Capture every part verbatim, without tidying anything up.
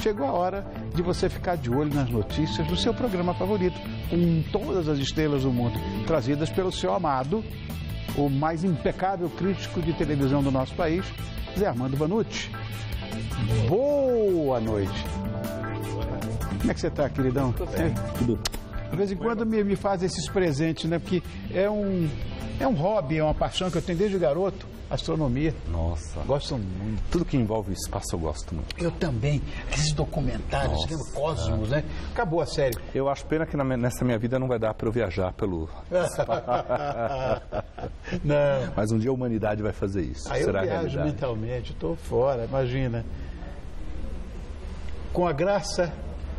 chegou a hora de você ficar de olho nas notícias do seu programa favorito, com todas as estrelas do mundo, trazidas pelo seu amado, o mais impecável crítico de televisão do nosso país, Zé Armando Vanucci. Boa noite. Como é que você está, queridão? Tudo bem. Tudo. De vez em quando me, me faz esses presentes, né? Porque é um, é um hobby, é uma paixão que eu tenho desde garoto, astronomia. Nossa. Gosto muito. Tudo que envolve o espaço eu gosto muito. Eu também. Esses documentários, Nossa. Cosmos, né? Acabou a série. Eu acho pena que na, nessa minha vida não vai dar para eu viajar pelo... Não. Mas um dia a humanidade vai fazer isso. Aí Será eu viajo realidade. mentalmente, estou fora, imagina. Com a graça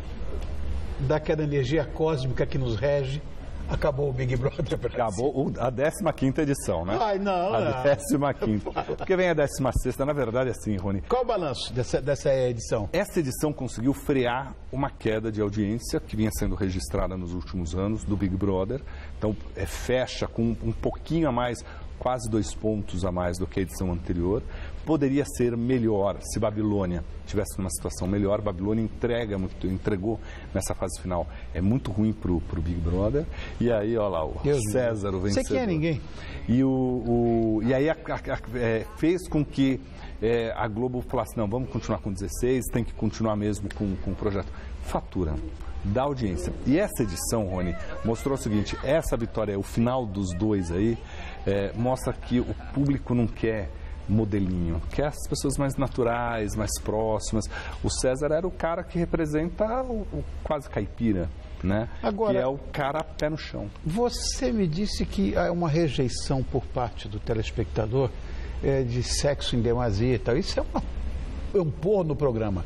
daquela energia cósmica que nos rege, acabou o Big Brother Brasil. Acabou a décima quinta edição, né? Ai, não, A não. décima quinta. Porque vem a décima sexta, na verdade é assim, Rony. Qual o balanço dessa, dessa edição? Essa edição conseguiu frear uma queda de audiência que vinha sendo registrada nos últimos anos do Big Brother. Então, é, fecha com um pouquinho a mais, quase dois pontos a mais do que a edição anterior. Poderia ser melhor se Babilônia tivesse numa situação melhor. Babilônia entrega muito, entregou nessa fase final. É muito ruim para o Big Brother. E aí, olha lá, o Deus César, Deus. O vencedor. Você quem é ninguém? E, o, o, e aí a, a, a, é, fez com que é, a Globo falasse, não, vamos continuar com dezesseis, tem que continuar mesmo com, com o projeto. Fatura. Da audiência. E essa edição, Rony, mostrou o seguinte, essa vitória, o final dos dois aí, é, mostra que o público não quer modelinho, quer as pessoas mais naturais, mais próximas. O César era o cara que representa o, o quase caipira, né? Agora, que é o cara pé no chão. Você me disse que há uma rejeição por parte do telespectador é, de sexo em demasia e tal. Isso é, uma, é um porro no programa.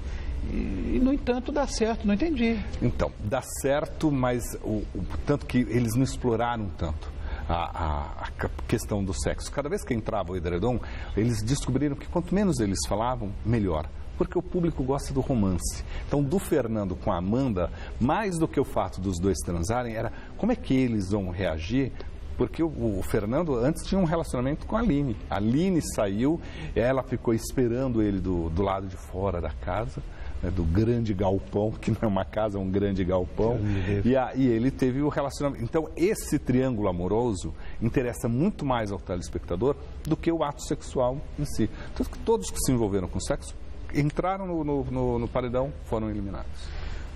E, no entanto, dá certo, não entendi. Então, dá certo, mas o, o tanto que eles não exploraram tanto a, a, a questão do sexo. Cada vez que entrava o edredom, eles descobriram que quanto menos eles falavam, melhor. Porque o público gosta do romance. Então, do Fernando com a Amanda, mais do que o fato dos dois transarem, era como é que eles vão reagir. Porque o, o Fernando antes tinha um relacionamento com a Aline. A Aline saiu, ela ficou esperando ele do, do lado de fora da casa, né, do grande galpão, que não é uma casa, é um grande galpão. E, a, e ele teve o relacionamento. Então, esse triângulo amoroso interessa muito mais ao telespectador do que o ato sexual em si. Tanto que todos que se envolveram com sexo entraram no, no, no, no paredão, foram eliminados.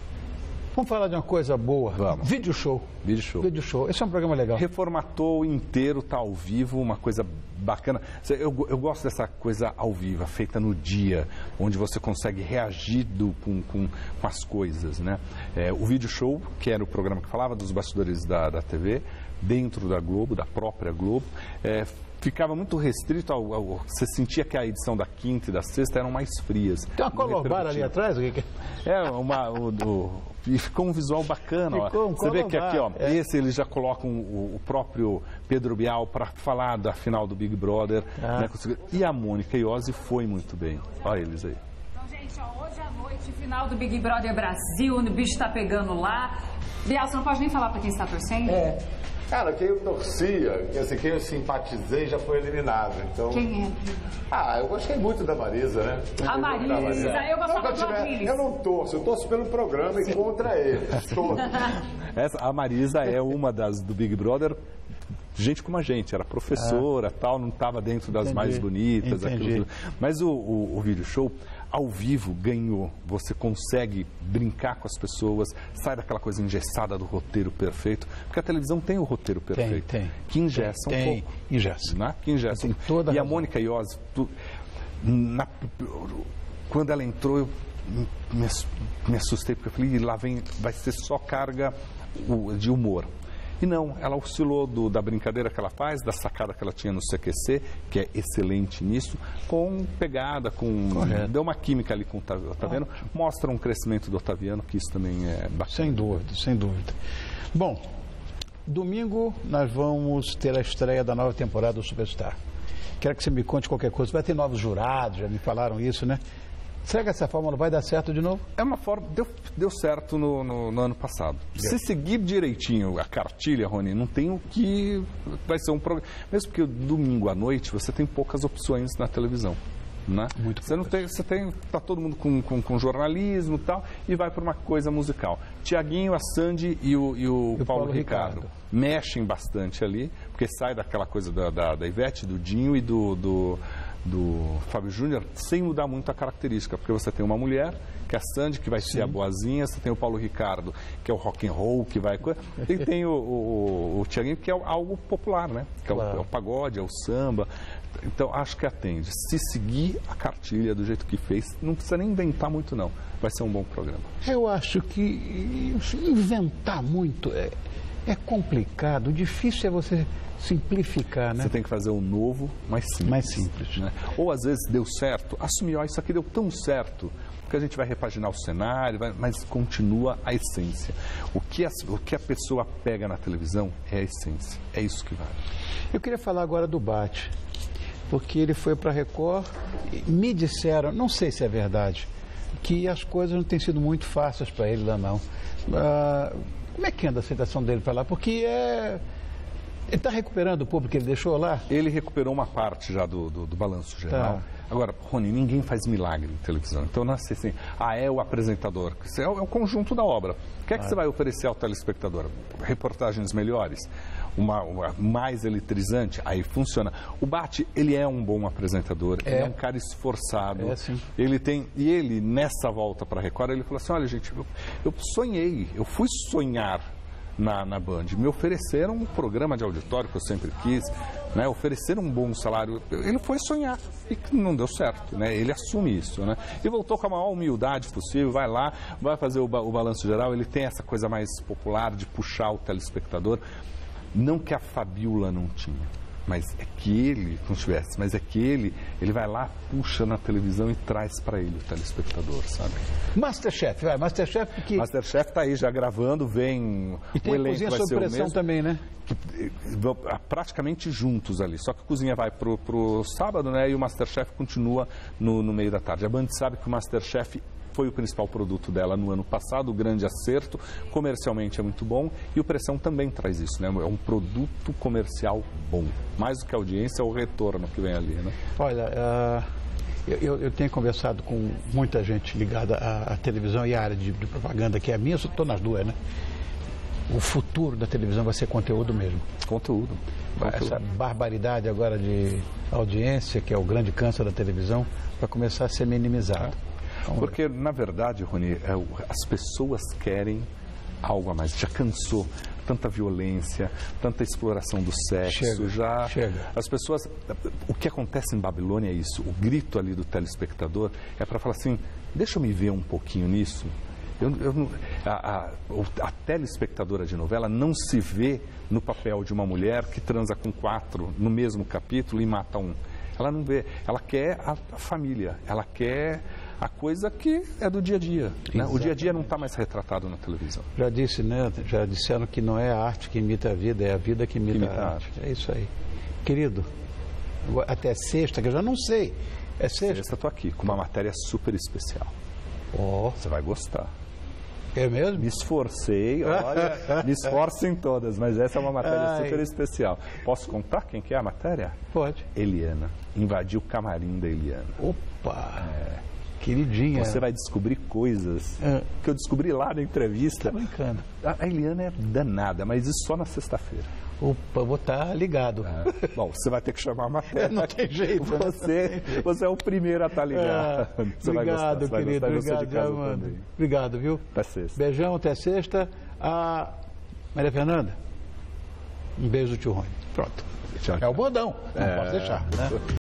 Vamos falar de uma coisa boa. Vamos. Vídeo show. Vídeo show. Vídeo show. Esse é um programa legal. Reformatou inteiro, tá ao vivo, uma coisa bacana. Eu, eu gosto dessa coisa ao vivo, feita no dia, onde você consegue reagir do, com, com, com as coisas, né? É, o Vídeo Show, que era o programa que falava dos bastidores da, da T V, dentro da Globo, da própria Globo, é, ficava muito restrito ao, ao... Você sentia que a edição da quinta e da sexta eram mais frias. Tem uma colorbar ali atrás? O que que é? É, uma... O, do, e ficou um visual bacana. Ficou ó. um Você vê que aqui, ó, é. esse eles já colocam o, o próprio Pedro Bial para falar da final do Big Brother. Ah. Né? E a Mônica Iose foi muito bem. Olha eles aí. Então, gente, ó, hoje à noite, final do Big Brother Brasil, o bicho tá pegando lá. Bial, você não pode nem falar para quem está torcendo? É. Cara, quem eu torcia, assim, quem eu simpatizei já foi eliminado. Então... Quem é? Ah, eu gostei muito da Marisa, né? A Marisa, Marisa. Eu gostava do Adriles. Eu não torço, eu torço pelo programa e contra ele. Essa, a Marisa é uma das do Big Brother, gente como a gente, era professora, ah. tal, não estava dentro das Entendi. mais bonitas. Aquilo, mas o, o, o Vídeo Show, ao vivo, ganhou. Você consegue brincar com as pessoas, sai daquela coisa engessada do roteiro perfeito, porque a televisão tem o roteiro perfeito, tem, tem. que engessa tem, um tem. pouco. Engessa. Né? Que engessa. Tem toda e a a Mônica Iose, tu, na, quando ela entrou, eu me, me assustei, porque eu falei, lá vem, vai ser só carga de humor. E não, ela oscilou do, da brincadeira que ela faz, da sacada que ela tinha no C Q C, que é excelente nisso, com pegada, com... Correto. Deu uma química ali com o Otaviano, ah. mostra um crescimento do Otaviano, que isso também é bacana. Sem dúvida, sem dúvida. Bom, domingo nós vamos ter a estreia da nova temporada do Superstar. Quero que você me conte qualquer coisa. Vai ter novos jurados, já me falaram isso, né? Será que essa fórmula vai dar certo de novo? É uma forma... Deu, deu certo no, no, no ano passado. É. Se seguir direitinho a cartilha, Rony, não tem o que... Vai ser um programa... Mesmo porque domingo à noite você tem poucas opções na televisão. Né? Muito você não tem, você tem, tá todo mundo com, com, com jornalismo e tal, e vai para uma coisa musical. Tiaguinho, a Sandy e o, e o, e o Paulo, Paulo Ricardo. Ricardo Mexem bastante ali, porque sai daquela coisa da, da, da Ivete, do Dinho e do, do, do Fábio Júnior, sem mudar muito a característica, porque você tem uma mulher, que é a Sandy, que vai Sim. ser a boazinha, você tem o Paulo Ricardo, que é o rock and roll, que vai... E tem o, o, o Tiaguinho, que é algo popular, né? Que é, claro. o, é o pagode, é o samba. Então, acho que atende. Se seguir a cartilha do jeito que fez, não precisa nem inventar muito, não. Vai ser um bom programa. Eu acho que inventar muito é, é complicado. O difícil é você simplificar, né? Você tem que fazer o novo mais simples. Mais simples. Né? Ou, às vezes, deu certo, assumir, ó, isso aqui deu tão certo, que a gente vai repaginar o cenário, vai, mas continua a essência. O que, a, o que a pessoa pega na televisão é a essência. É isso que vale. Eu queria falar agora do Bate, porque ele foi para a Record e me disseram, não sei se é verdade, que as coisas não têm sido muito fáceis para ele lá, não. Ah, como é que anda a aceitação dele para lá? Porque é... ele está recuperando o público que ele deixou lá? Ele recuperou uma parte já do, do, do balanço geral. Tá. Agora, Rony, ninguém faz milagre em televisão. Então, não é assim, ah, é o apresentador. Isso é o, é o conjunto da obra. O que é que ah. você vai oferecer ao telespectador? Reportagens melhores? Uma, uma mais eletrizante? Aí funciona. O Bate, ele é um bom apresentador. É. Ele é um cara esforçado. É, sim. Ele tem... E ele, nessa volta para a Record, ele falou assim, olha, gente, eu, eu sonhei, eu fui sonhar Na, na Band. Me ofereceram um programa de auditório que eu sempre quis, né? Ofereceram um bom salário. Ele foi sonhar e não deu certo, né? Ele assume isso, né? E voltou com a maior humildade possível, vai lá, vai fazer o, ba o balanço geral. Ele tem essa coisa mais popular de puxar o telespectador. Não que a Fabiola não tinha, mas é que ele, não tivesse, mas é que ele, ele vai lá, puxa na televisão e traz para ele o telespectador, sabe? Masterchef, vai, Masterchef porque... Masterchef tá aí já gravando, vem e tem o a elenco Cozinha vai Sob ser o Pressão mesmo, também, né? Que, praticamente juntos ali, só que a Cozinha vai pro, pro sábado, né, e o Masterchef continua no, no meio da tarde. A Band sabe que o Masterchef foi o principal produto dela no ano passado, o grande acerto, comercialmente é muito bom e o Pressão também traz isso, né? É um produto comercial bom. Mais do que a audiência, é o retorno que vem ali, né? Olha, uh, eu, eu tenho conversado com muita gente ligada à, à televisão e à área de, de propaganda, que é a minha, eu estou nas duas, né? O futuro da televisão vai ser conteúdo mesmo. Conteúdo. Essa conteúdo. Barbaridade agora de audiência, que é o grande câncer da televisão, vai começar a ser minimizado. É. Porque, na verdade, Rony, é, as pessoas querem algo a mais. Já cansou tanta violência, tanta exploração do sexo. Chega, já chega. As pessoas... O que acontece em Babilônia é isso. O grito ali do telespectador é para falar assim, deixa eu me ver um pouquinho nisso. Eu, eu, a, a, a telespectadora de novela não se vê no papel de uma mulher que transa com quatro no mesmo capítulo e mata um. Ela não vê. Ela quer a, a família. Ela quer... a coisa que é do dia a dia. Né? O dia a dia não está mais retratado na televisão. Já disse, né? Já disseram que não é a arte que imita a vida, é a vida que imita, que imita a arte. arte. É isso aí. Querido, até sexta, que eu já não sei. É sexta? Sexta estou aqui, com uma matéria super especial. Oh. Você vai gostar. É mesmo? Me esforcei, olha, me esforço em todas, mas essa é uma matéria Ai. super especial. Posso contar quem que é a matéria? Pode. Eliana. Invadiu o camarim da Eliana. Opa! É. Queridinha. Você vai descobrir coisas é. que eu descobri lá na entrevista. Tá brincando. A Eliana é danada, mas isso só na sexta-feira. Opa, vou estar ligado. É. Bom, você vai ter que chamar a matéria. Não tem jeito. Você, você é o primeiro a estar ligado. É. Obrigado, gostar, querido. Obrigado, já, mano. Obrigado, viu? Até sexta. Beijão, até sexta. A Maria Fernanda, um beijo do tio Rony. Pronto. Tchau, tchau. É o bordão. Não é. posso deixar, né?